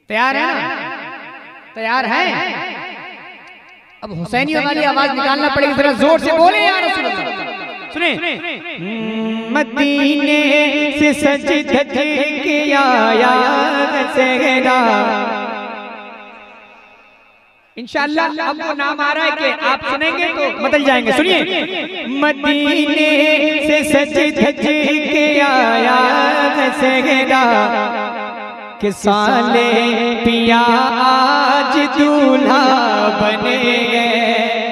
तैयार है ना? तैयार है? अब हुसैनियों वाली आवाज निकालना पड़ेगी, जरा जोर से बोले यार रसूल अल्लाह। सुने, मदीने से सज धज के आया सेहरा। इंशाअल्लाह अब वो नाम आ रहा है कि आप सुनेंगे तो बदल जाएंगे। सुनिए, मदीने से सज धज के आया सेहरा कि साले पिया आज दूल्हा बने गए।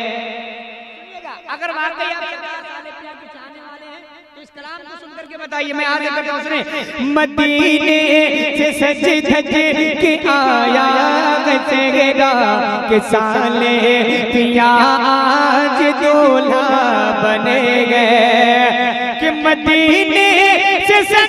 अगर वाकई आप साले पिया के चाहने वाले हैं तो इस कलाम को सुन करके बताइए। मैं आगे करता हूं, सुने। मदीने से सज धज के आया सेहरा कि साले पिया आज दूल्हा बने गए। कि मदीने से सज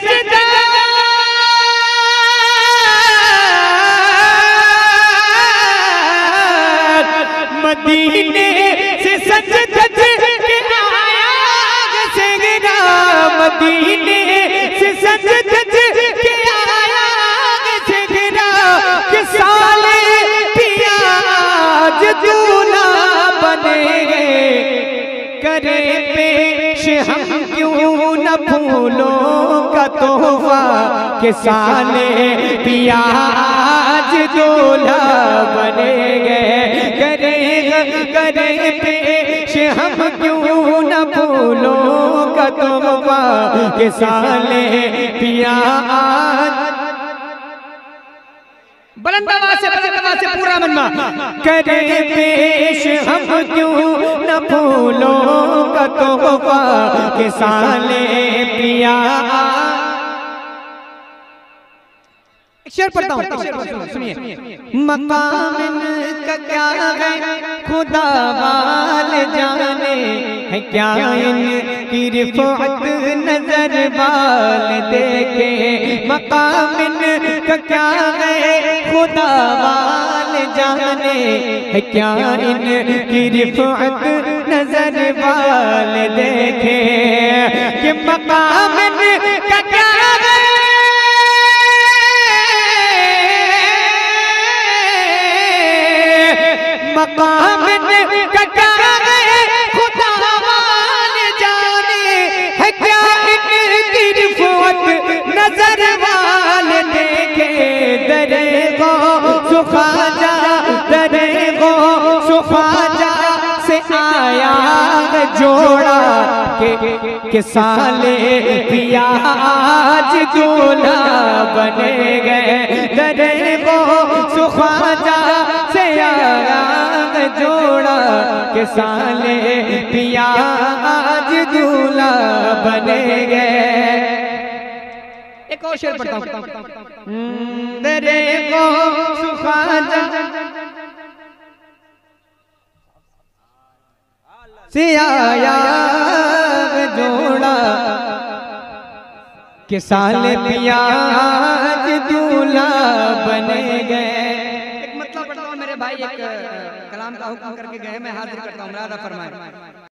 मदीने से सज धज के आया सेहरा। मदीने से सज धज के आया सेहरा कि साले पिया आज दूल्हा बने गए। करे पेश हम क्यों न फूलों का तोहफा कि साले पिया आज दूल्हा बने गए। करे पेश हम क्यों न फूलों का तोहफा कि साले पिया आज। बुलंद आवाज से पूरा मनवा। करे पेश हम क्यों न फूलों का तोहफा कि साले पिया। शेर पढ़ता हूँ, सुनिए। मकाम इनका क्या है खुदा वाल जाने, है क्या इनकी रिफ़अत नजर वाल देखे। मकाम इनका क्या है खुदा वाल जाने, है क्या इनकी रिफ़अत नजर वाल देखे। कि मकाम इनका क्या मकाम का क्या है खुदा वाल जाने, है क्या इनकी रिफ़अत नजर वाल देखे। दरे गो सुखाजा से आया जोड़ा के साले पिया आज दूल्हा बने गए। दरे गो सुखाजा से आया जोड़ा के साले पिया आज दूल्हा बने गए। एक और शेर पढ़ता हूँ। दरे को सुखाजा से आया जोड़ा के साले पिया आज दूल्हा बने गए। एक मतलब पढ़ता हूँ मेरे भाई, एक कलाम का हुक्म करके गए, मैं हाजिर करता हूँ। मुरादा फरमाए।